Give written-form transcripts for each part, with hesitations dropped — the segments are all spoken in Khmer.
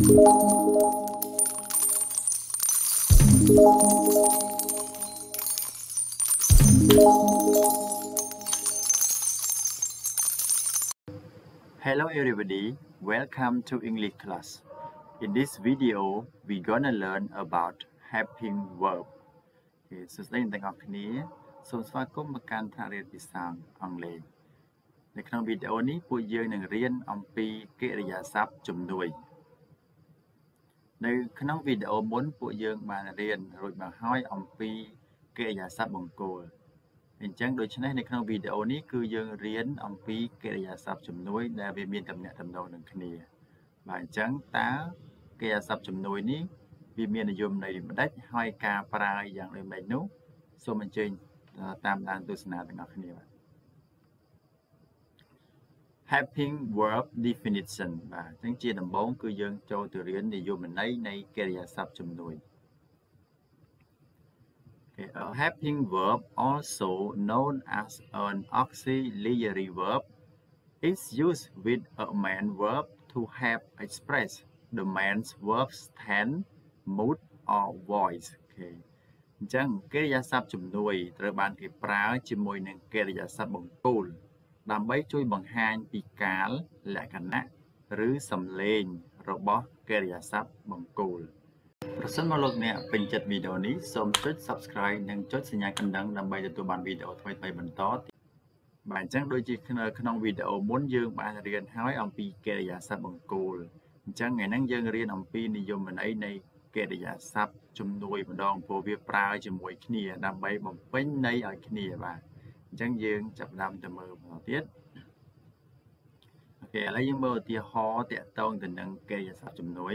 Hello everybody, welcome to English class. In this video, we're gonna learn about helping verb. សួស្តីទាំងអស់គ្នាសូមស្វាគមន៍មកកាន់ថ្នាក់រៀនភាសាអង់គ្លេសនៅក្នុងវីដេអូនេះពួកយើងនឹងរៀនអំពីកិរិយាសព្ទជំនួយនៅក្នុងវីដេអូមុនពួកយើងបានរៀនរួចមកហើយអំពីកិរិយាសព្ទបង្គោលអញ្ចឹងដូច្នេះនៅក្នុងវីដេអូនេះគឺយើងរៀនអំពីកិរិយាសព្ទជំនួយដែលវាមានទំនាក់ទំនងនឹងគ្នាបាទអញ្ចឹងតើកិរិយាសព្ទជំនួយនេះវាមាននិយមន័យម្ដេចហើយការប្រើយ៉ាងដូចម្ដេចនោះសូមអញ្ជើញតាមដានទស្សនាទាំងអស់គ្នាបាទ Helping verb definition បាទអញ្ចឹងជាដំបូងគឺយើងចូលទៅរៀននិយមន័យនៃកិរិយាសព្ទជំនួយA helping verb, also known as an auxiliary verb, is used with a main verb to help express the main verb's tense, mood, or voice. Okay. អញ្ចឹងកិរិយាសព្ទជំនួយត្រូវបានគេប្រើជាមួយនឹងកិរិយាសព្ទបង្គោលដើម្បីជួយបង្ហាញពីកាលលក្ខណៈឬសំឡេងរបស់កិរិយាសព្ទបង្គោលប្រសិនមកលោកអ្នកពេញចិត្តវីដេអូនេះសូមចុច Subscribe និងចុចសញ្ញាកណ្ដឹងដើម្បីទទួលបានវីដេអូថ្មីៗបន្តទៀតបាទអញ្ចឹងដូចជាក្នុងវីដេអូមុនយើងបានរៀនហើយអំពីកិរិយាសព្ទបង្គោលអញ្ចឹងថ្ងៃនេះយើងរៀនអំពីនិយមន័យនៃកិរិយាសព្ទជំនួយម្ដងព្រោះវាប្រើជាមួយគ្នាដើម្បីបំពេញន័យឲ្យគ្នាបាទអញ្ចឹងយើងចាប់ផ្ដើមទៅមើលបន្តទៀតអូខេឥឡូវយើងមើលឧទាហរណ៍តាក់ទងទៅនឹងកិរិយាសព្ទជំនួយ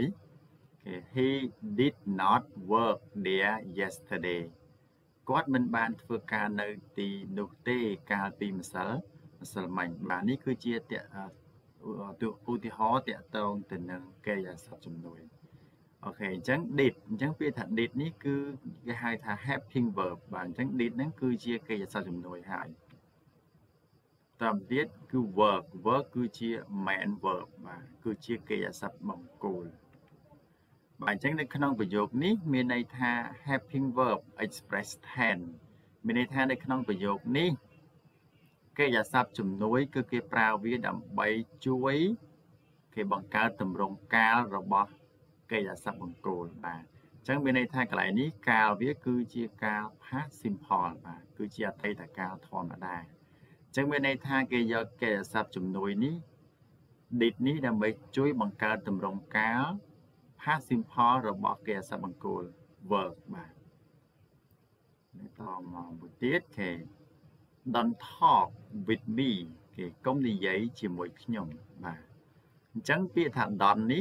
He did not work there yesterday គាត់មិនបានធ្វើការនៅទីនោះទេកាលពីម្សិលមិញបាទនេះគឺជាឧទាហរណ៍តាក់ទងទៅនឹងកិរិយាសព្ទជំនួយអូខេអញ្ចឹង did អញ្ចឹងពាក្យថា did នេះគឺគេហៅថា helping verb បាទអញ្ចឹង did ហ្នឹងគឺជាកិរិយាសព្ទជំនួយហើយតាមទៀតគឺ work គឺជា main verb បាទគឺជាកិរិយាសព្ទបង្គោលបាទអញ្ចឹងនៅក្នុងប្រយោគនេះមានន័យថា helping verb express tense មានន័យថានៅក្នុងប្រយោគនេះកិរិយាសព្ទជំនួយគឺគេប្រើវាដើម្បីជួយគេបង្កើតទម្រង់កាលរបស់កិរិយាសព្ទបង្គោលបាទអញ្ចឹងមានន័យថាកន្លែងនេះកាលវាគឺជាកាល past simple បាទគឺជាអតីតកាលធម្មតាអញ្ចឹងមានន័យថាគេយកកិរិយាសព្ទជំនួយនេះ did នេះដើម្បីជួយបង្កើតទម្រង់កាលpast simple របស់កិរិយាសព្ទបង្គោល work បាទតមកមួយទៀតគេ Don't talk with me គេកុំនិយាយជាមួយខ្ញុំបាទអញ្ចឹងពាក្យថា don't នេះ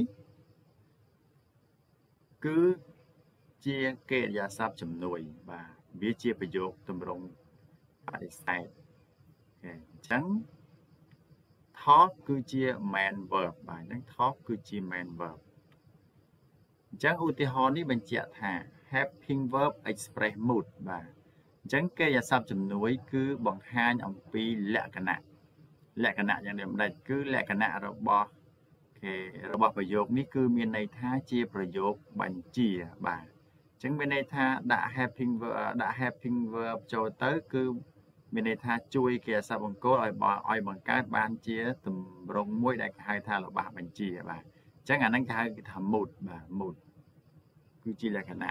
គឺជាកិរិយាសព្ទជំនួយបាទវាជាប្រយោគទម្រង់បដិសេធអញ្ចឹង talk គឺជា main verb បាទអញ្ចឹង talk គឺជា main verb អញ្ចឹងឧទាហរណ៍នេះបញ្ជាក់ថា helping verb express mood បាទអញ្ចឹងកិរិយាសព្ទជំនួយគឺបង្ហាញអំពីលក្ខណៈយ៉ាងដូចម្ដេចគឺលក្ខណៈរបស់ប្រយោគនេះគឺមានន័យថាជាប្រយោគបញ្ជាបាទអញ្ចឹងមានន័យថាដាក់ helping verb ចូលទៅគឺមានន័យថាជួយកិរិយាសព្ទបង្គោលឲ្យបង្កើតបានជាទម្រង់មួយដែលគេហៅថារបស់បញ្ជាបាទអញ្ចឹងអាហ្នឹងគេហៅថា mood បាទ mood គឺជាលក្ខណៈ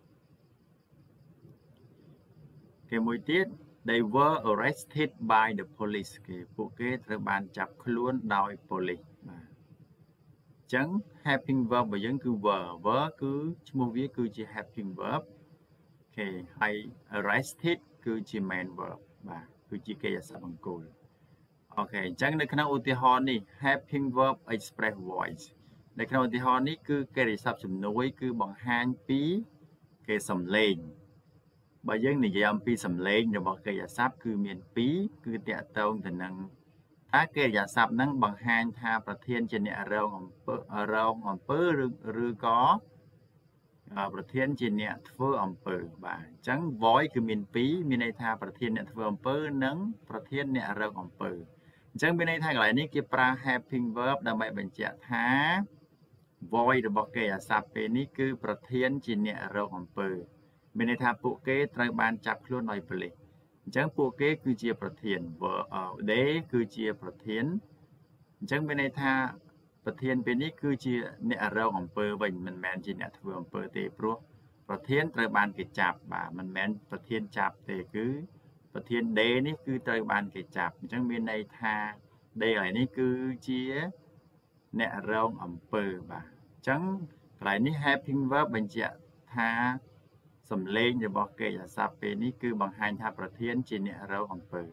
គេមួយទៀត They were arrested by the police ពួកគេត្រូវបានចាប់ខ្លួនដោយប៉ូលីសបាទអញ្ចឹង helping verb របស់យើងគឺ were គឺឈ្មោះវាគឺជា helping verb ហើយ arrested គឺជា main verb បាទគឺជាកិរិយាសព្ទបង្គោលអូខេអញ្ចឹងនៅក្នុងឧទាហរណ៍នេះ helping verb express voice នៅក្នុងឧទាហរណ៍នេះគឺកិរិយាសព្ទជំនួយគឺបង្ហាញពីសំឡេងបើយើងនិយាយអំពីសំឡេងរបស់កិរិយាសព្ទគឺមាន2គឺតាក់ទងទៅនឹងថាកិរិយាសព្ទហ្នឹងបង្ហាញថាប្រធានជាអ្នករងអំពើឬក៏ប្រធានជាអ្នកធ្វើអំពើបាទអញ្ចឹង voice គឺមាន2មានន័យថាប្រធានអ្នកធ្វើអំពើនិងប្រធានអ្នករងអំពើអញ្ចឹងមានន័យថាកន្លែងនេះគេប្រើ helping verb ដើម្បីបញ្ជាក់ថា void របស់គេអាសព្ទពេលនេះគឺប្រធានជាអ្នករកអំពើមានន័យថាពួកគេត្រូវបានចាប់ខ្លួនដោយប៉ូលីសអញ្ចឹងពួកគេគឺជាប្រធាន they គឺជាប្រធានអញ្ចឹងមានន័យថាប្រធានពេលនេះគឺជាអ្នករកអំពើវិញមិនមែនជាអ្នកធ្វើអំពើទេព្រោះប្រធានត្រូវបានគេចាប់បាទមិនមែនប្រធានចាប់ទេគឺប្រធាន day នេះគឺត្រូវបានគេចាប់អញ្ចឹងមានន័យថា day កន្លែងនេះគឺជាអ្នករងអំពើបាទអញ្ចឹងកន្លែងនេះ helping verb បញ្ជាក់ថាសំឡេងរបស់កិរិយាសព្ទពេលនេះគឺបង្ហាញថាប្រធានជាអ្នករងអំពើ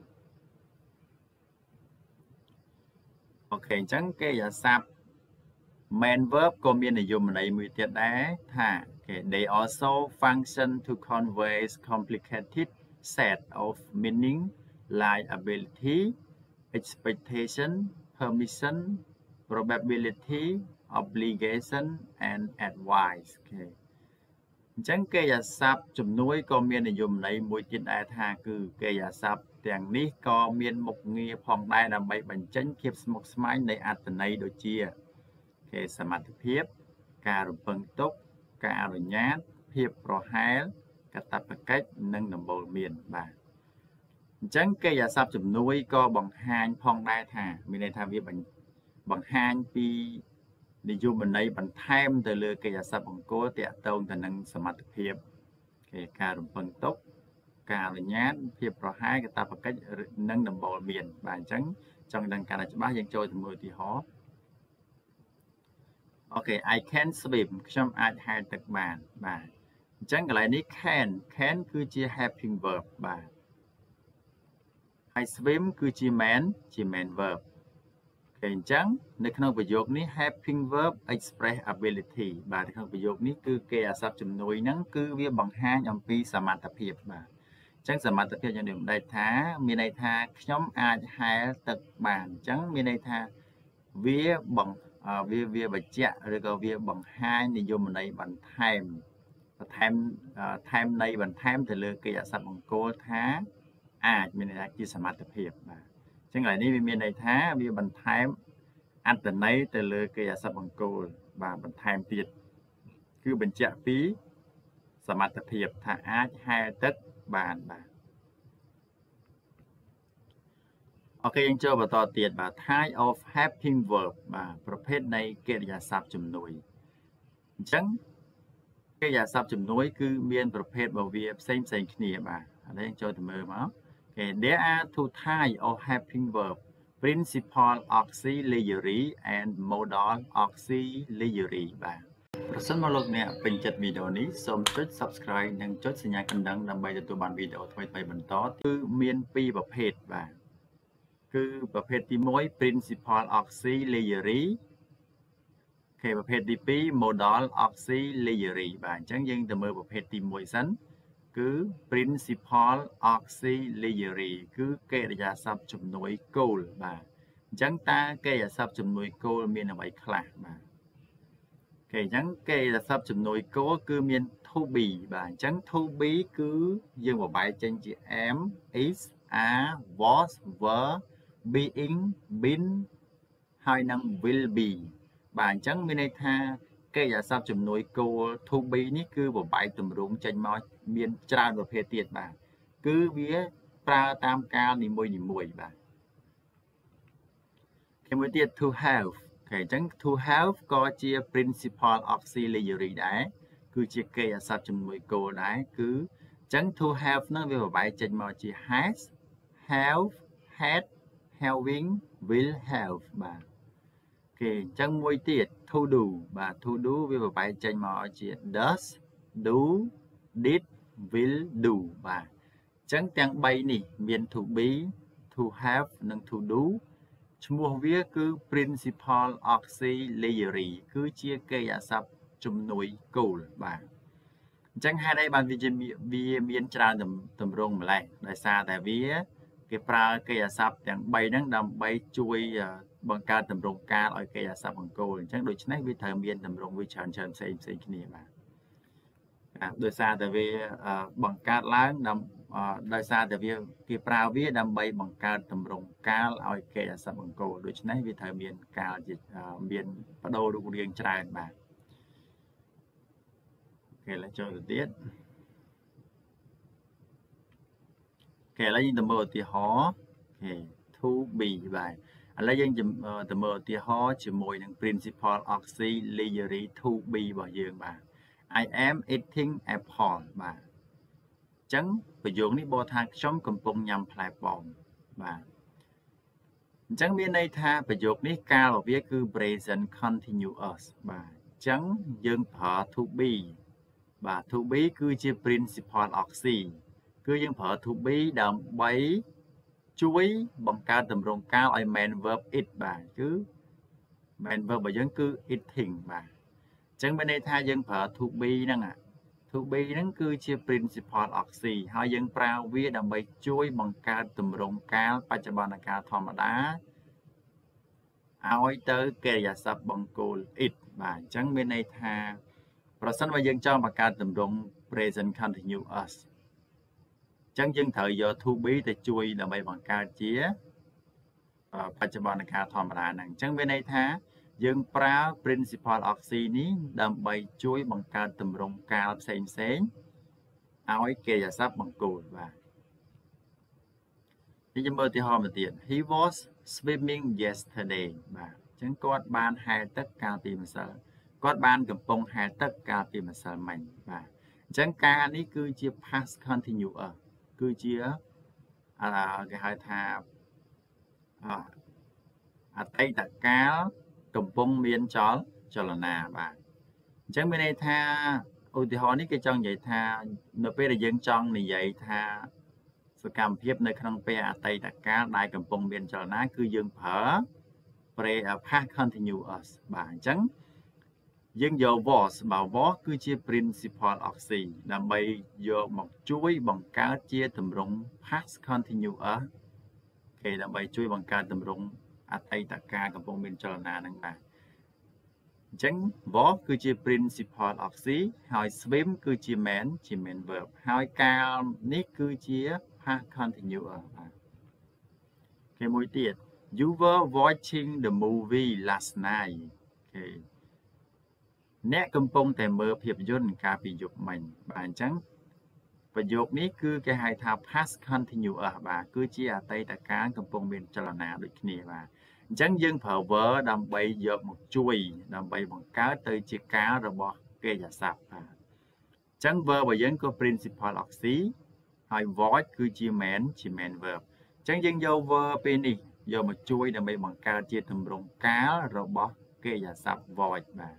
អូខេអញ្ចឹងកិរិយាសព្ទ main verb ក៏មាននិយមន័យមួយទៀតដែរថា they also function to convey complicated set of meaning like ability expectation permission probability obligation and advice អញ្ចឹងកិរិយាសព្ទជំនួយក៏មាននិយមន័យមួយទៀតដែរថាគឺកិរិយាសព្ទទាំងនេះក៏មានមុខងារផងដែរដើម្បីបញ្ចេញភាពស្មុគស្មាញនៃអត្ថន័យដូចជាសមត្ថភាពការរំពឹងទុកការអនុញ្ញាតភាពប្រហែលកាតព្វកិច្ចនិងដំបូន្មានបាទអញ្ចឹងកិរិយាសព្ទជំនួយក៏បង្ហាញផងដែរថាមានន័យថាវាបង្ហាញពីនិយមន័យបន្ថែមទៅលើកិរិយាសព្ទបង្គោលទាក់ទងទៅនឹងសមត្ថភាពការរំពឹងទុកការអនុញ្ញាតភាពប្រហែលកាតព្វកិច្ចនិងដំបូន្មានបាទអញ្ចឹងចង់ដឹងកាន់តែច្បាស់យើងចូលទៅមើលឧទាហរណ៍អូខេ I can swim ខ្ញុំអាចហែលទឹកបានបាទអញ្ចឹងកន្លែងនេះ can គឺជា helping verb បាទ I swim គឺជា main verb អញ្ចឹងនៅក្នុងប្រយោគនេះ helping verb express ability បាទនៅក្នុងប្រយោគនេះគឺកិរិយាសព្ទជំនួយហ្នឹងគឺវាបង្ហាញអំពីសមត្ថភាពបាទអញ្ចឹងសមត្ថភាពយ៉ាងនេះមិនដែលថាមានន័យថាខ្ញុំអាចហែលទឹកបានអញ្ចឹងមានន័យថាវាបញ្ជាក់ឬក៏វាបង្ហាញនិយមន័យបន្ថែមន័យបន្ថែមទៅលើកិរិយាសព្ទបង្គោលថាអាចមានន័យថាជាសមត្ថភាពបាទអញ្ចឹងកន្លែងនេះវាមានន័យថាវាបន្ថែមអត្ថន័យទៅលើកិរិយាសព្ទបង្គោលបាទបន្ថែមទៀតគឺបញ្ជាក់ពីសមត្ថភាពថាអាចហែលទឹកបានបាទអូខេយើងចូលបន្តទៀតបាទ type of helping verb បាទប្រភេទនៃកិរិយាសព្ទជំនួយអញ្ចឹងកិរិយាសព្ទជំនួយគឺមានប្រភេទរបស់វាផ្សេងគ្នាបាទឥឡូវយើងចូលទៅមើលមកthere are two types of helping verb principal auxiliary and modal auxiliary បាទប្រសិនមកលោកអ្នកពេញចិត្តវីដេអូនេះសូមចុច Subscribe និងចុចសញ្ញាកណ្ដឹងដើម្បីទទួលបានវីដេអូថ្មីៗបន្តគឺមានពីរប្រភេទបាទគឺប្រភេទទី1 principal auxiliary ប្រភេទទី2 modal auxiliary បាទអញ្ចឹងយើងទៅមើលប្រភេទទី1សិនគឺ principal auxiliary គឺកិរិយាសព្ទជំនួយគោលបាទអញ្ចឹងតើកិរិយាសព្ទជំនួយគោលមានអ្វីខ្លះបាទអញ្ចឹងកិរិយាសព្ទជំនួយគោលគឺមាន to be បាទអញ្ចឹង to be គឺយើងបបែកចេញជា am is are was were being been ហើយនឹង will be បាទអញ្ចឹងមានន័យថាកិរិយាសព្ទជំនួយគោល to be នេះគឺបបែកទម្រង់ចេញមកមានច្រើនប្រភេទទៀតបាទគឺវាប្រើតាមកាលនីមួយបាទមួយទៀត to have អញ្ចឹង to have ក៏ជា principal auxiliary ដែរគឺជាកិរិយាសព្ទជំនួយគោលដែរគឺអញ្ចឹង to have ហ្នឹងវាបបែកចេញមកជា has have had having will have បាទអញ្ចឹងមួយទៀត to do បាទ to do វាបបែកចេញមកជា does do did will do បាទអញ្ចឹងទាំង3នេះមាន to be to have និង to do ឈ្មោះវាគឺ principal auxiliary គឺជាកិរិយាសព្ទជំនួយគោលបាទអញ្ចឹងហេតុអីបានវាមានច្រើនទម្រង់ម្ល៉េះដោយសារតែវាគេប្រើកិរិយាសព្ទទាំង3ហ្នឹងដើម្បីជួយបង្កើតទម្រង់កាលឲ្យកិរិយាសព្ទបង្គោលអញ្ចឹងដូច្នេះវាត្រូវមានទម្រង់វាច្រើនផ្សេងគ្នាបាទโดยសារតែវាបង្កើតឡើងដោយសារតែវាគេប្រើវាដើម្បីបង្កើតតម្រង់កាលឲ្យគេអាសត្វបង្គោលដូច្នេះវាត្រូវមានកាលជាមានបដូររូបរាងច្រើនបាទគេឥឡូវចូលទៅទៀតគេឥឡូវយើងទៅមើលឧទាហរណ៍គេ to be បាទឥឡូវយើងទៅមើលឧទាហរណ៍ជាមួយនឹង principal auxiliary to be របស់យើងបាទ I am eating apple បាទអញ្ចឹងប្រយោគនេះបកថាខ្ញុំកំពុងញ៉ាំផ្លែប៉ោមបាទអញ្ចឹងមានន័យថាប្រយោគនេះកាលរបស់វាគឺ present continuous បាទអញ្ចឹងយើងប្រើ to be បាទ to be គឺជា principal auxiliary គឺយើងប្រើ to be ដើម្បីជួយបង្កើតតម្រង់កាលឲ្យ main verb it បាទគឺ main verb របស់យើងគឺ eating បាទអញ្ចឹងមានន័យថាយើងប្រើ to be ហ្នឹងto be ហ្នឹងគឺជា principal auxiliary ហើយយើងប្រើវាដើម្បីជួយបង្កើតតម្រង់កាលបច្ចុប្បន្នកាលធម្មតាឲ្យទៅកិរិយាសព្ទបង្គោល it បាទអញ្ចឹងមានន័យថាប្រសិនបើយើងចង់បង្កើតតម្រង់ present continuous អញ្ចឹងយើងត្រូវយក to be ទៅជួយដើម្បីបង្កើតជាបច្ចុប្បន្នកាលធម្មតាហ្នឹងអញ្ចឹងមានន័យថាយើងប្រើ principal auxiliary នេះដើម្បីជួយបង្កើតតម្រង់កាលផ្សេងឲ្យកិរិយាសព្ទបង្គោលបាទយើងមើលឧទាហរណ៍មួយទៀត He was swimming yesterday បាទអញ្ចឹងគាត់បានហែលទឹកកាលពីម្សិលគាត់បានកំពុងហែលទឹកកាលពីម្សិលមិញបាទអញ្ចឹងការនេះគឺជា past continuous គឺជាគេហៅថាអតីតកាលកំពុងមានចលនាបាទអញ្ចឹងមានន័យថាឧទាហរណ៍នេះគេចង់និយាយថានៅពេលដែលយើងចង់និយាយថាសកម្មភាពនៅក្នុងពេលអតីតកាលដែលកំពុងមានចលនាគឺយើងប្រើ past continuous បាទអញ្ចឹងយើងយក was បើ was គឺជា principal auxiliary ដើម្បីយកមកជួយបង្កើតជាទម្រង់ past continuous គេដើម្បីជួយបង្កើតទម្រង់អតីតកាលកំពុងមានចលនាហ្នឹងបាទអញ្ចឹង was គឺជា principal auxiliary ហើយ swim គឺជា main verb ហើយកាលនេះគឺជា past continuous បាទគេមួយទៀត You were watching the movie last night គេអ្នកកំពុងតែមើលភាពយន្តកាលពីយប់មិញបាទអញ្ចឹងប្រយោគនេះគឺគេហៅថា past continuous បាទគឺជាអតីតកាលកំពុងមានចលនាដូចគ្នាបាទអញ្ចឹងយើងប្រើ verb ដើម្បីយកមកជួយដើម្បីបង្កើតទៅជាកាលរបស់កិរិយាសព្ទបាទអញ្ចឹង verb របស់យើងក៏ principal auxiliary ហើយ void គឺជា main verb អញ្ចឹងយើងយក verb ពេលនេះយកមកជួយដើម្បីបង្កើតជាទម្រង់កាលរបស់កិរិយាសព្ទ void បាទ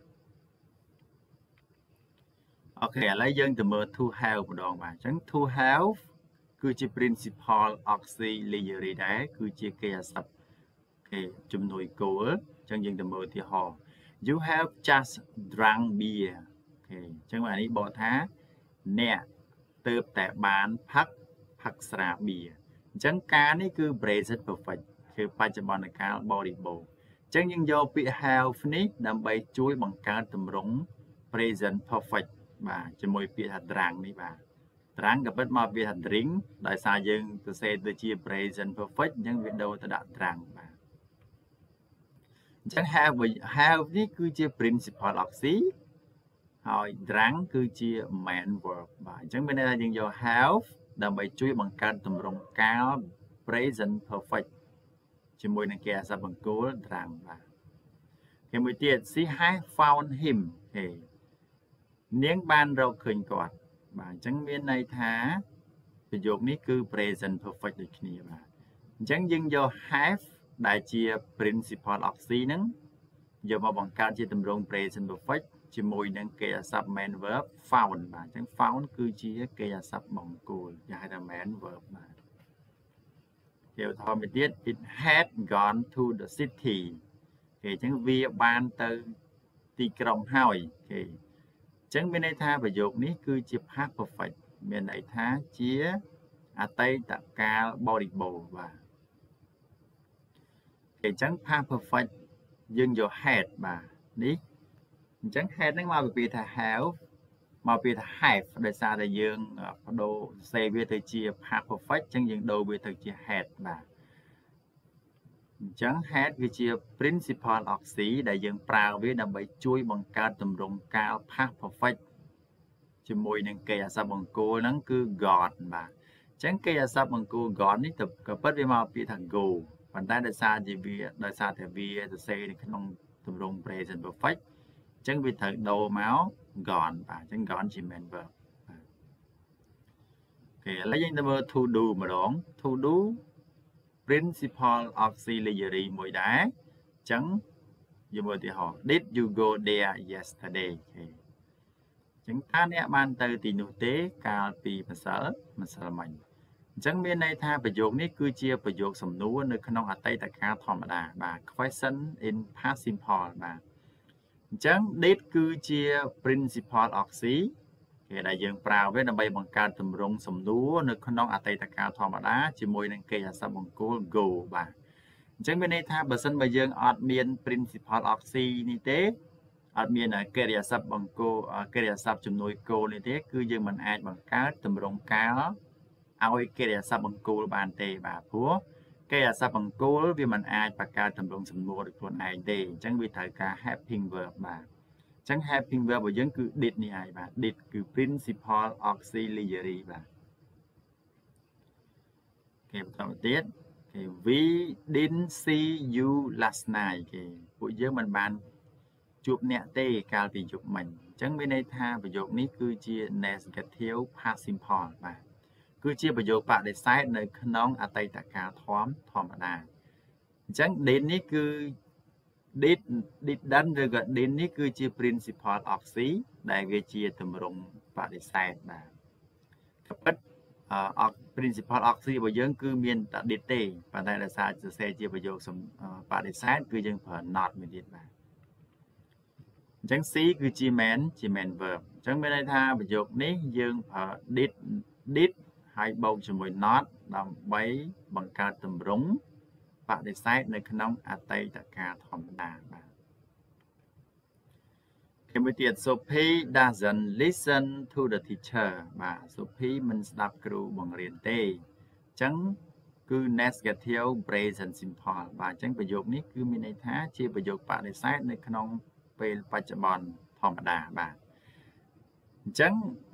អូខេឥឡូវយើងទៅមើល to have ម្ដងបាទអញ្ចឹង to have គឺជា principal auxiliary ដែរគឺជាកិរិយាសព្ទគេជំនួយគោលអញ្ចឹងយើងទៅមើលឧទាហរណ៍ You have just drunk beer អូខេអញ្ចឹងអានេះបកថាអ្នកទើបតែបានផឹកស្រាបៀរអញ្ចឹងការនេះគឺ present perfect គឺបច្ចុប្បន្នកាលបរិបូរណ៍អញ្ចឹងយើងយកពាក្យ have នេះដើម្បីជួយបង្កើតទម្រង់ present perfect បាទជាមួយពាក្យថា drunk នេះបាទ drunk ក៏ពិតមកពាក្យថា drink ដោយសារយើងសរសេរទៅជា present perfect អញ្ចឹងវាដូរទៅដាក់ drunk បាទអញ្ចឹង have នេះគឺជា principal auxiliary ហើយ drunk គឺជា main verb បាទអញ្ចឹងមានន័យថាយើងយក have ដើម្បីជួយបង្កើតទម្រង់កាល present perfect ជាមួយនឹងកិរិយាសព្ទបង្គោល drunk បាទគេមួយទៀត she has found him ហេនាងបានរកឃើញគាត់បាទអញ្ចឹងមានន័យថាប្រយោគនេះគឺ present perfect ដូចគ្នាបាទអញ្ចឹងយើងយក have ដែលជា principal auxiliary ហ្នឹងយកមកបង្កើតជាទម្រង់ present perfect ជាមួយនឹងកិរិយាសព្ទ main verb found បាទអញ្ចឹង found គឺជាកិរិយាសព្ទបង្គោលគេហៅថា main verb បាទជាឧទាហរណ៍មួយទៀត it had gone to the city គេអញ្ចឹងវាបានទៅទីក្រុងហើយគេអញ្ចឹងមានន័យថាប្រយោគនេះគឺជា past perfect មានន័យថាជាអតីតកាលបរិបូរណ៍បាទអញ្ចឹង past perfect យើងយក had បាទនេះអញ្ចឹង had ហ្នឹងមកពីពាក្យថា have មកពីថា have ដោយសារតែយើងបដូរសេវាទៅជា past perfect អញ្ចឹងយើងដូរវាទៅជា had បាទអញ្ចឹង had គឺជា principal of C ដែលយើងប្រើវាដើម្បីជួយបង្កើតទម្រង់កាល past perfect ជាមួយនឹងគេអាសព្ទបង្គោលហ្នឹងគឺ got បាទអញ្ចឹងគេអាសព្ទបង្គោល got នេះក៏ពិតវាមកពីថា go ប៉ុន្តែដោយសារតែវាសរសេរនៅក្នុងទម្រង់ present perfect អញ្ចឹងវាត្រូវដូរមក gone បាទអញ្ចឹង gone ជា main verb បាទអូខេឥឡូវយើងទៅមើល to do ម្ដង to do principal auxiliary មួយដែរអញ្ចឹងយើងមើលឧទាហរណ៍ did you go there yesterday អូខេអញ្ចឹងថាអ្នកបានទៅទីនោះទេកាលពីម្សិលមិញអញ្ចឹងមានន័យថាប្រយោគនេះគឺជាប្រយោគសំណួរនៅក្នុងអតីតកាលធម្មតាបាទ question in past simple បាទអញ្ចឹង did គឺជា principal oxy គេដែលយើងប្រើវាដើម្បីបង្កើតទម្រង់សំណួរនៅក្នុងអតីតកាលធម្មតាជាមួយនឹងគេអាសព្ទបង្គោល go បាទអញ្ចឹងមានន័យថាបើសិនបើយើងអត់មាន principal oxy នេះទេអត់មានកិរិយាសព្ទបង្គោលកិរិយាសព្ទជំនួយ go នេះទេគឺយើងមិនអាចបង្កើតទម្រង់កាលឲ្យកិរិយាសព្ទបង្គោលបានទេបាទព្រោះកិរិយាសព្ទបង្គោលវាមិនអាចបង្កើតទម្រង់សំណួរដោយខ្លួនឯងទេអញ្ចឹងវាត្រូវការ helping verb បាទអញ្ចឹង helping verb របស់យើងគឺ did នេះហើយបាទ did គឺ principal auxiliary បាទគេបន្តមកទៀតគេ we didn't see you last night គេពួកយើងមិនបានជួបអ្នកទេកាលពីយប់មិញអញ្ចឹងមានន័យថាប្រយោគនេះគឺជា negative past simple បាទគឺជាប្រយោគបដិសេធនៅក្នុងអតីតកាលធម្មតាអញ្ចឹង did នេះគឺ did done ឬក៏ did នេះគឺជា principal of C ដែលវាជាទម្រង់បដិសេធបាទក៏ពិតprincipal of C របស់យើងគឺមានតែ did ទេប៉ុន្តែដោយសារសរសេរជាប្រយោគបដិសេធគឺយើងប្រើ not មួយទៀតបាទអញ្ចឹង C គឺជា main verb អញ្ចឹងមានន័យថាប្រយោគនេះយើងប្រើ did ហើយបូកជាមួយ not ដើម្បីបង្កើតទម្រង់បដិសេធនៅក្នុងអតីតកាលធម្មតាបាទគេមួយទៀត Sophie doesn't listen to the teacher បាទ Sophie មិនស្ដាប់គ្រូបង្រៀនទេអញ្ចឹងគឺ negative present simple បាទអញ្ចឹងប្រយោគនេះគឺមានន័យថាជាប្រយោគបដិសេធនៅក្នុងពេលបច្ចុប្បន្នធម្មតាបាទអញ្ចឹង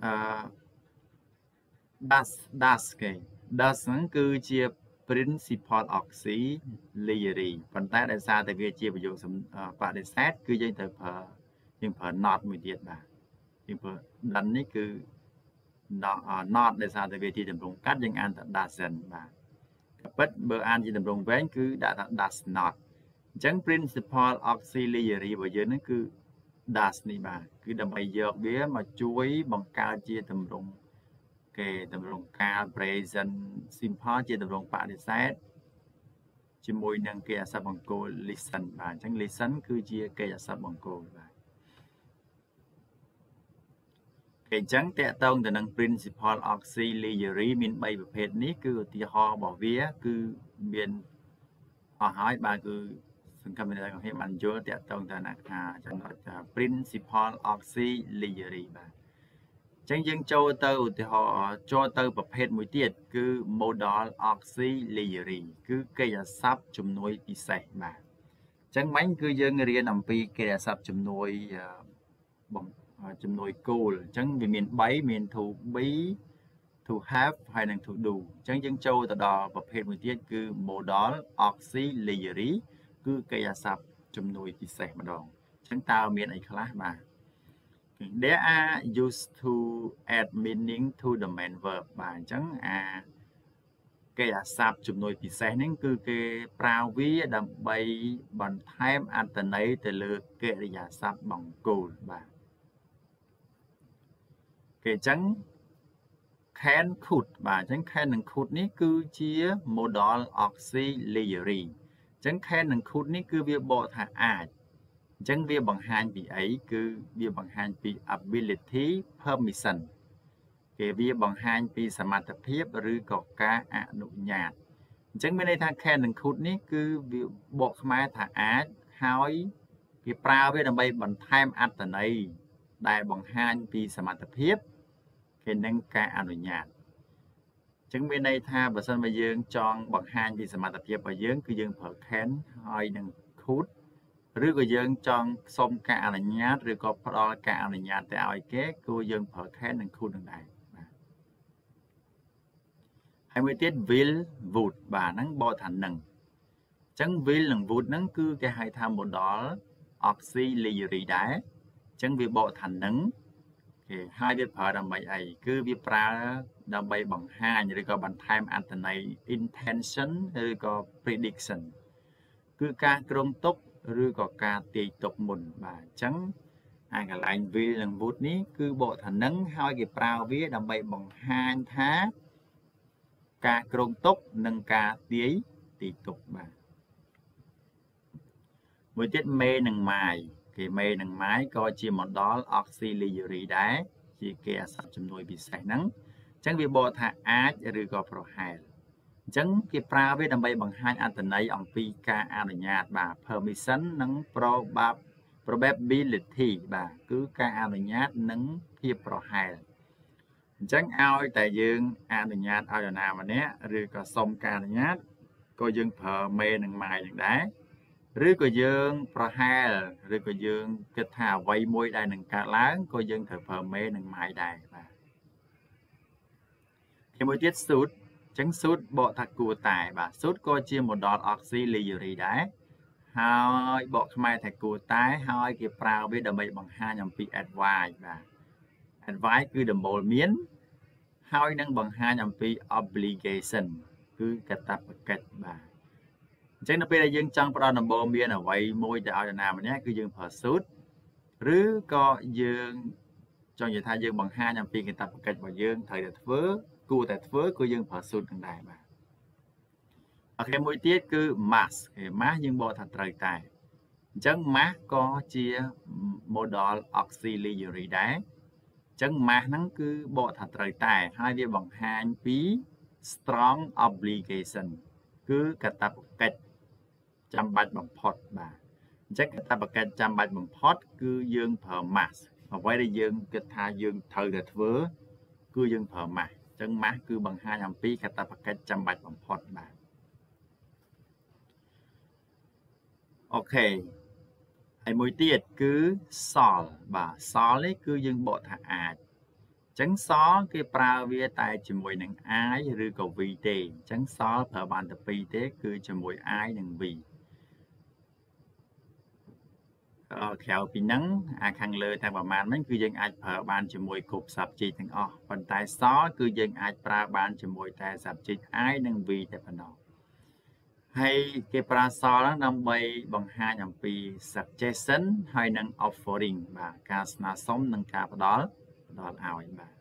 does គេ does ហ្នឹងគឺជា principal auxiliary ប៉ុន្តែដោយសារតែវាជាប្រយោគបដិសេធគឺយើងត្រូវប្រើ not មួយទៀតបាទយើងប្រើ done នេះគឺ not ដោយសារតែវាជាទម្រង់កាត់យើងអានថា doesn't បាទក៏ពិតបើអានជាទម្រង់វែងគឺដាក់ថា does not អញ្ចឹង principal auxiliary របស់យើងហ្នឹងគឺ does នេះបាទគឺដើម្បីយកវាមកជួយបង្កើតជាទម្រង់គេទម្រង់កាល present simple ជាទម្រង់បដិសេធជាមួយនឹងគេអាសព្ទបង្គោល listen បាទអញ្ចឹង listen គឺជាគេអាសព្ទបង្គោលបាទគេអញ្ចឹងតកតងទៅនឹង principal auxiliary មាន3ប្រភេទនេះគឺឧទាហរណ៍របស់វាគឺមានអស់ហើយបាទគឺសង្ឃឹមថាអ្នកខ្ញុំបានយល់តកតងទៅនឹងចំណុច principal auxiliary បាទអញ្ចឹងយើងចូលទៅឧទាហរណ៍ចូលទៅប្រភេទមួយទៀតគឺ modal auxiliary គឺកិរិយាសព្ទជំនួយពិសេសបាទអញ្ចឹងមិញគឺយើងរៀនអំពីកិរិយាសព្ទជំនួយគោលអញ្ចឹងវាមាន3មាន to be to have ហើយនិង to do អញ្ចឹងយើងចូលទៅដល់ប្រភេទមួយទៀតគឺ modal auxiliary គឺកិរិយាសព្ទជំនួយពិសេសម្ដងអញ្ចឹងតើមានអីខ្លះបាទThey are used to add meaning to the main verb បាទអញ្ចឹងកិរិយាសព្ទជំនួយពិសេសហ្នឹងគឺគេប្រើវាដើម្បីបន្ថែមអត្ថន័យទៅលើកិរិយាសព្ទបង្គោលបាទគេអញ្ចឹង can could បាទអញ្ចឹង can និង could នេះគឺជា modal auxiliary អញ្ចឹង can និង could នេះគឺវាបកថាអាចអញ្ចឹងវាបង្ហាញពីអីគឺវាបង្ហាញពី ability permission គេវាបង្ហាញពីសមត្ថភាពឬក៏ការអនុញ្ញាតអញ្ចឹងមានន័យថា can និង could នេះគឺវាបកខ្មែរថាអាចហើយគេប្រើវាដើម្បីបន្ថែមអត្ថន័យ đại bằng hai vì sầm mặt hiếp cái nâng ca anh ở nhà chứng bên đây tha và sân bây dương chọn bằng hai vì sầm mặt hiếp và dương cứ dương phở kén hai nâng khút rứa của dương chọn xong ca anh ở nhà rồi có đó ca anh ở nhà tại ai kế cô dương phở kén nâng khút nâng đại ហើយមួយទៀត will would បាទហ្នឹងបកថានឹងអញ្ចឹង will និង would ហ្នឹងគឺគេហៅថា modal auxiliary ដែរអញ្ចឹងវាបកថានឹងគេហើយវាប្រើដើម្បីអីគឺវាប្រើដើម្បីបង្ហាញឬក៏បន្ថែមអត្ថន័យ intention ឬក៏ prediction គឺការគ្រោងទុកឬក៏ការទាយទុកមុនបាទអញ្ចឹងអាកន្លែង will និង would នេះគឺបកថានឹងហើយគេប្រើវាដើម្បីបង្ហាញថា ការគ្រោងទុកនិងការទាយទុកបាទមួយទៀត may និង might គេ may និង might ក៏ជា modal auxiliary ដែរជាគេអាសព្ទជំនួយពិសេសហ្នឹងអញ្ចឹងវាបកថាអាចឬក៏ប្រហែលអញ្ចឹងគេប្រើវាដើម្បីបង្ហាញអត្ថន័យអំពីការអនុញ្ញាតបាទ permission និង probability បាទគឺការអនុញ្ញាតនិងភាពប្រហែល អញ្ចឹងឲ្យតែយើងអនុញ្ញាតឲ្យនរណាម្នាក់ឬក៏សុំការអនុញ្ញាតក៏យើងប្រើមេនិងម៉ាយនឹងដែរឬក៏យើងប្រហែលឬក៏យើងគិតថាអ្វីមួយដែលនឹងកើតឡើងក៏យើងត្រូវប្រើមេនិងម៉ាយដែរបាទជាមួយទៀត should អញ្ចឹង should បកថាគួរតែបាទ should ក៏ជា modal auxiliary ដែរហើយបកខ្មែរថាគួរតែហើយគេប្រើវាដើម្បីបង្ហាញអំពី advice បាទ advice គឺដំបូលមានហើយនឹងបង្ហាញអំពី obligation គឺកាតព្វកិច្ចបាទអញ្ចឹងនៅពេលដែលយើងចង់ផ្ដល់ដំបូលមានអ្វីមួយទៅឲ្យនរណាម្នាក់គឺយើងប្រើ should ឬក៏យើងចង់និយាយថាយើងបង្ហាញអំពីកាតព្វកិច្ចរបស់យើងត្រូវតែធ្វើគួរតែធ្វើគឺយើងប្រើ should នឹងដែរបាទអូខេមួយទៀតគឺ must គេ must យើងបកថាត្រូវតែអញ្ចឹង must ក៏ជា modal auxiliary ដែរ ចឹង must ហ្នឹងគឺបកថាត្រូវតែហើយវាបង្ហាញពី strong obligation គឺកាតព្វកិច្ចចាំបាច់បំផុតបាទអញ្ចឹងកាតព្វកិច្ចចាំបាច់បំផុតគឺយើងប្រើ must អ្វីដែលយើងគិតថាយើងត្រូវតែធ្វើគឺយើងប្រើ must អញ្ចឹង must គឺបង្ហាញអំពីកាតព្វកិច្ចចាំបាច់បំផុតបាទអូខេ ហើយមួយទៀតគឺ shall បាទ shall នេះគឺយើងបកថាអាចអញ្ចឹង shall គេប្រើវាតែជាមួយនឹង I ឬក៏ V ទេអញ្ចឹង shall ប្រើបានតែពីរទេគឺជាមួយ I និង V ក្រៅពីហ្នឹងអាខាងលើទាំងប្រមាណហ្នឹងគឺយើងអាចប្រើបានជាមួយគ្រប់ subject ទាំងអស់ប៉ុន្តែ shall គឺយើងអាចប្រើបានជាមួយតែ subject I និង V តែប៉ុណ្ណោះហើយគេប្រើ shall ហ្នឹងដើម្បីបង្ហាញអំពី suggestion ហើយនិង offering បាទការស្នើសុំនិងការផ្ដល់ឲ្យបាទ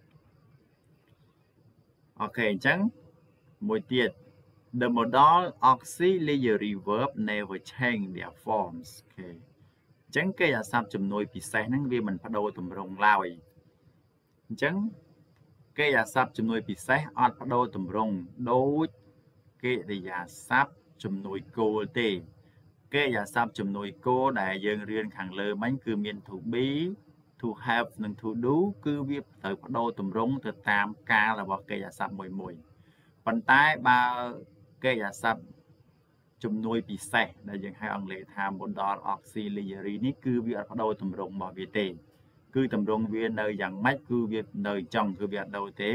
អូខេអញ្ចឹងមួយទៀត the modal auxiliary verb never change their forms អូខេអញ្ចឹងគេអាសព្ទជំនួយពិសេសហ្នឹងវាមិនបដូរទម្រង់ឡើយអញ្ចឹងគេអាសព្ទជំនួយពិសេសអត់បដូរទម្រង់ដូចកិរិយាសព្ទជំនួយគោលទេកិរិយាសព្ទជំនួយគោលដែលយើងរៀនខាងលើមិញគឺមាន to be to have និង to do គឺវាត្រូវបដូរទម្រង់ទៅតាមកាលរបស់កិរិយាសព្ទមួយប៉ុន្តែបើកិរិយាសព្ទជំនួយពិសេសដែលយើងហៅអង់គ្លេសថា modal auxiliary នេះគឺវាអត់បដូរទម្រង់របស់វាទេគឺទម្រង់វានៅយ៉ាងម៉េចគឺវានៅអញ្ចឹងគឺវាអត់ដូរទេ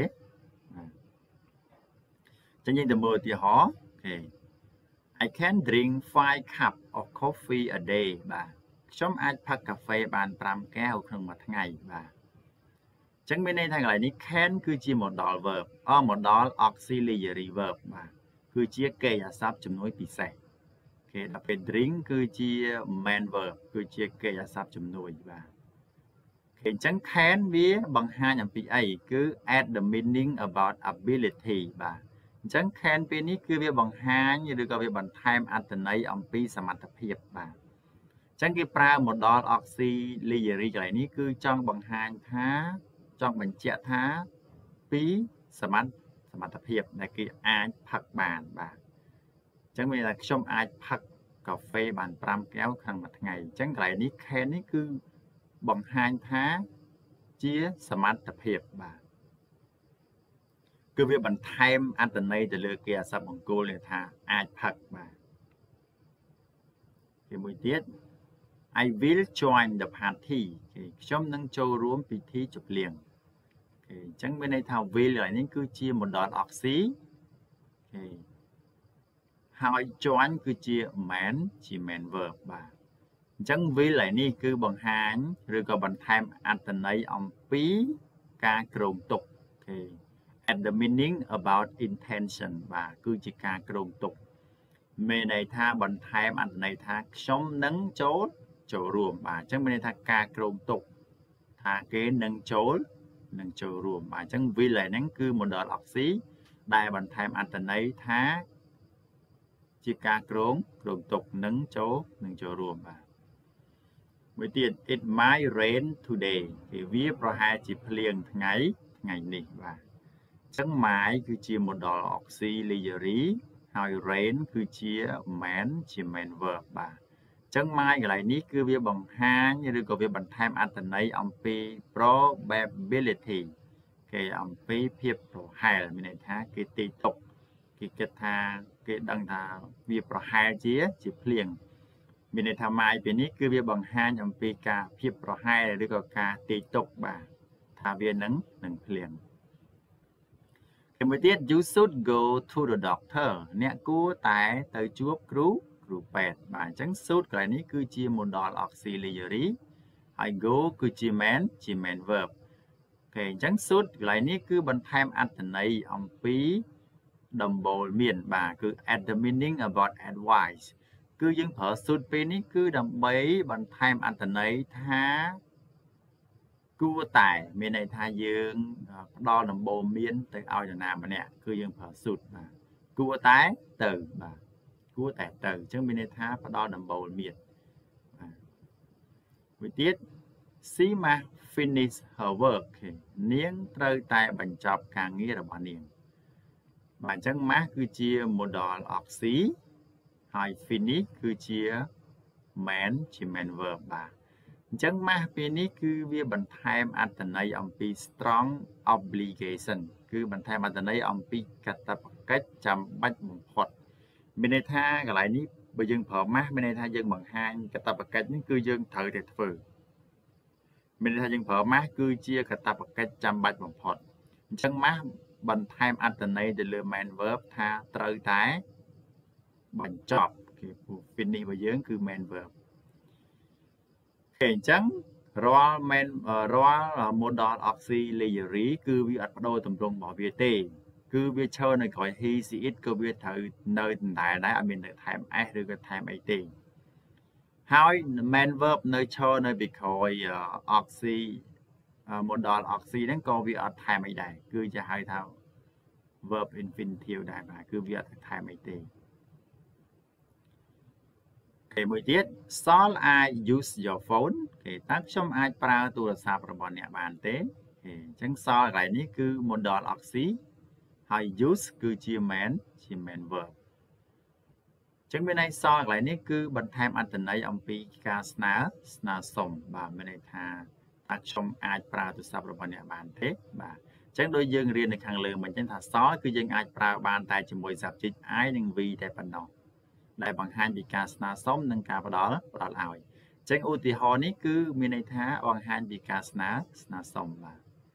ចឹងយើងទៅមើលឧទាហរណ៍អូខេ I can drink 5 cup of coffee a day បាទខ្ញុំអាចផឹកកាហ្វេបាន5កែវក្នុងមួយថ្ងៃបាទអញ្ចឹងមានន័យថាកន្លែងនេះ can គឺជា modal verb modal auxiliary verb បាទគឺជាកិរិយាសព្ទជំនួយពិសេសគេដល់ពេល drink គឺជា main verb គឺជាកិរិយាសព្ទជំនួយបាទគេអញ្ចឹង can វាបង្ហាញអំពីអីគឺ add the meaning about ability បាទអញ្ចឹង can ពេលនេះគឺវាបង្ហាញឬក៏វាបន្ថែមអត្ថន័យអំពីសមត្ថភាពបាទអញ្ចឹងគេប្រើ modal auxiliary កន្លែងនេះគឺចង់បង្ហាញថាចង់បញ្ជាក់ថាពីសមត្ថភាពដែលគេអាចផឹកបានបាទអញ្ចឹងមានថាខ្ញុំអាចផឹកកាហ្វេបាន5កែវក្នុងមួយថ្ងៃអញ្ចឹងកន្លែងនេះ can នេះគឺបង្ហាញថា chia sầm mặt tập hiệp bà cứ việc bằng time ăn tận này từ lừa kia sắp bằng cô liền thà ai phật bà cái mùi tiết I will join the party trong năng châu rúm bị thi chụp liền chẳng bên đây thảo will lại những cứ chia một đoạn oxy hai join cứ chia man chỉ man verb bà chẳng will lại ní cứ bằng hán rồi có bằng time ăn tận này ông phí ca krong tục and the meaning about intention và cứ chỉ ca krong tục mê này tha bằng time ăn này tha sống nắng chốt chỗ ruộng bà chẳng bên đây tha ca krong tục tha kế nâng chốt nâng chỗ ruộng bà chẳng vì lại nắng cứ một đợt lọc xí đại bằng time ăn tần ấy tha chỉ ca krong tục nâng chỗ ruộng bà với tiền it might rain today thì viết pro hai chỉ liền ngày này và chẳng mãi cứ chia một đợt lọc xí lý hai rain cứ chia man chỉ man verb bà chẳng mai cái này ní cứ việc bằng hai như được có việc bằng time ăn tận này ông pi probability cái ông pi phiệp pro hai là mình này thá cái tỷ tục cái tha cái đăng thà việc pro hai chia chỉ liền mình này tham mai bên ní cứ việc bằng hai ông pi ca phiệp pro hai là được có ca tỷ tục bà thà việc nắng liền cái mới tiết you should go to the doctor nè cú tại tới chuốc cứu pet bà chẳng suốt cái này cứ chia một đoạn auxiliary I go cứ chia man verb cái chẳng suốt cái này cứ bằng time at này ông phí đồng bộ miền bà cứ at the meaning about advice cứ những phở suốt bên này cứ đồng bấy bằng time at này tha cua tài miền này tha dương đo đồng bộ miền tới ao giờ nào mà nè cứ những phở suốt bà cua tái từ bà cua tại từ chứng minh tha và đo đầm bầu miệt với tiết Sima finish her work niếng rơi tại bánh chọc càng nghĩa là bọn niềng bản chân má cứ chia một đỏ lọc xí hai finish cứ chia man chỉ man verb bà chân má finish cứ viết bằng time at the night ông pi strong obligation cứ bằng time at the night ông pi cắt tập cách chăm bách một phật bên đây tha cái lại ní bây giờ phở mát bên đây tha dân bằng hai cái tập cách những cư dân thợ để phừ bên đây tha dân phở mát cư chia cái tập cách chăm bạch bằng phật chân mát bằng time at the này để lừa man verb tha trời tái bằng chọc cái bên này bây giờ cứ man verb kể trắng roll man roll một đòn auxiliary cứ bị ắt đôi tầm trung bỏ việt tê cứ biết chơi này gọi he she it cứ biết thử nơi tại đấy ở miền được time ai được cái time ấy tiền hai man verb nơi chơi nơi bị gọi oxy một đoạn oxy đến câu việc ở time ấy đây cứ cho hai thao verb infinitive đây mà cứ việc time ấy tiền cái mới tiết shall I use your phone cái tác trong ai pra tu là sao rồi bọn nhẹ bàn tế chẳng so cái này cứ một đoạn oxy hay use cứ chia man verb chẳng bên này so lại ní cứ bằng time ăn tận này ông pi ca sna song bà bên này tha tác trong ai pra tu sắp rồi bọn nhà bàn thế bà chẳng đôi dương riêng được hàng lượng mình chẳng thà xó cứ dân ai pra bàn tay chỉ mùi dạp chích ai nhưng vì tại phần đó đại bằng hai bị ca sna song nâng ca vào đó ảo chẳng ưu tì hò ní cứ bên này tha bằng hai bị ca sna song bà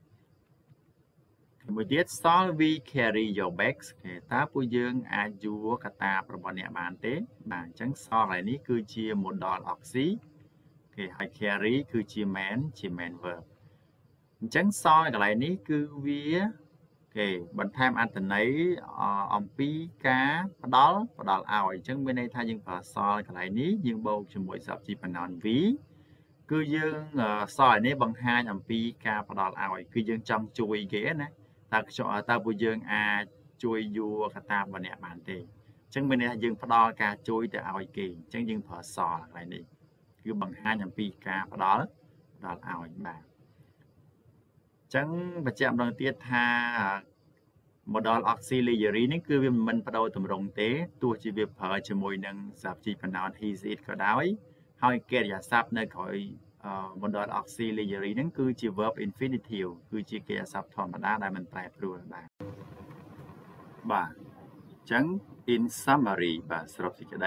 một tiết shall we carry your bags ta bùi dương a du kata pro bọn nhẹ bàn tế bà chẳng so lại ní cứ chia một đòn oxy hay carry cứ chia man verb chẳng so lại ní cứ vía bằng time ăn tận ấy ông pi cá đó ảo chẳng bên đây thay dương phở so lại ní dương bầu cho mỗi sập chỉ phần nón ví cứ dương so lại ní bằng hai ông pi cá đó ảo cứ dương trong chui ghế nè ta cho ta bùi dương a chui vua ta và nè bàn tì chẳng bên đây dương đo ca chui để ao kỳ chẳng dương phở sò lại đi cứ bằng hai nhầm pi ca đó là ao bà chẳng và chạm đầu tiên tha một đòn auxiliary ní cứ mình bắt đầu tầm rồng tế tua chỉ việc phở cho môi nâng sạp chỉ phần nào thì gì có đói hai kê giả sạp nơi khỏi modal auxiliary ហ្នឹងគឺជា verb infinitive គឺជាកិរិយាសព្ទធម្មតាដែលមិនប្រែប្រួលបាទអញ្ចឹង in summary បាទសរុបសេចក្តី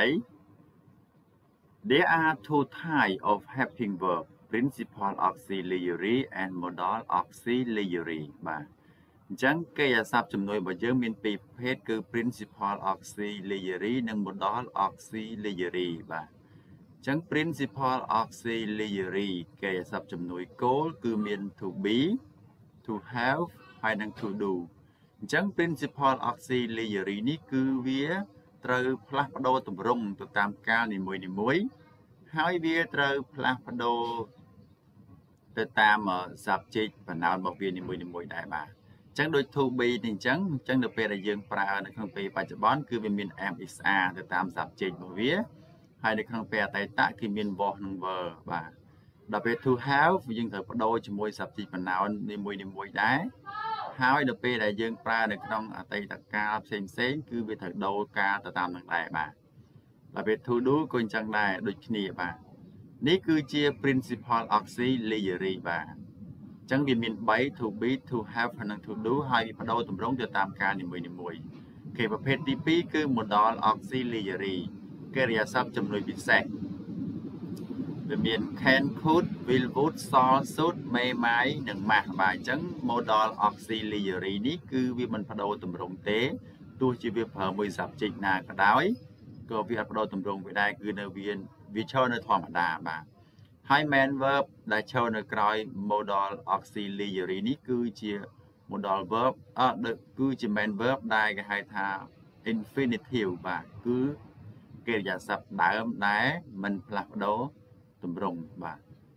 there are two types of helping verb principal auxiliary and modal auxiliary បាទអញ្ចឹងកិរិយាសព្ទជំនួយរបស់យើងមានពីរប្រភេទគឺ principal auxiliary និង modal auxiliary បាទអញ្ចឹង principal auxiliary កិរិយាសព្ទជំនួយគោលគឺមាន to be to have ហើយនិង to do អញ្ចឹង principal auxiliary នេះគឺវាត្រូវផ្លាស់ប្ដូរទម្រង់ទៅតាមកាលនីមួយៗហើយវាត្រូវផ្លាស់ប្ដូរទៅតាម subject pronoun របស់វានីមួយៗដែរបាទអញ្ចឹងដូច to be នេះអញ្ចឹងនៅពេលដែលយើងប្រើនៅក្នុងពេលបច្ចុប្បន្នគឺវាមាន am is are ទៅតាម subject របស់វាហើយនៅក្នុងពេលអតីតគឺមាន was និង were បាទដល់ពេល to have យើងត្រូវបដូរជាមួយ subject pronoun នីមួយៗដែរហើយដល់ពេលដែលយើងប្រើនៅក្នុងអតីតកាលផ្សេងៗគឺវាត្រូវដូរកាលទៅតាមនឹងដែរបាទដល់ពេល to do ក៏អញ្ចឹងដែរដូចគ្នាបាទនេះគឺជា principal auxiliary បាទអញ្ចឹងវាមាន3 to be to have និង to do ហើយវាបដូរទម្រង់ទៅតាមកាលនីមួយៗគេប្រភេទទី2គឺ modal auxiliary កិរិយាសព្ទជំនួយពិសេសវាមាន can could will would shall should may might និង must បាទអញ្ចឹង modal auxiliary នេះគឺវាមិនបដូរទម្រង់ទេទោះជាវាប្រើមួយ subject ណាក៏ដោយក៏វាអត់បដូរទម្រង់វាដែរគឺនៅវាឈរនៅធម្មតាបាទហើយ main verb ដែលឈរនៅក្រោយ modal auxiliary នេះគឺជា modal verb គឺជា main verb ដែលគេហៅថា infinitive បាទគឺកិរិយាសព្ទដើមដែលមិនផ្លាស់ប្ដូរទម្រង់បាទ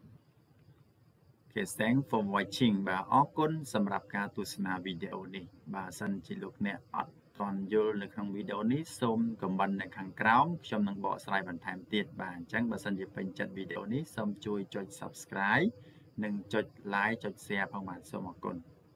Okay thanks for watching បាទអរគុណសម្រាប់ការទស្សនាវីដេអូនេះបាទសិនជាលោកអ្នកអត់ទាន់យល់នៅក្នុងវីដេអូនេះសូម comment នៅខាងក្រោមខ្ញុំនឹងបកស្រាយបន្ថែមទៀតបាទអញ្ចឹងបើសិនជាពេញចិត្តវីដេអូនេះសូមជួយចុច subscribe និងចុច like ចុច share ផងបាទសូមអរគុណ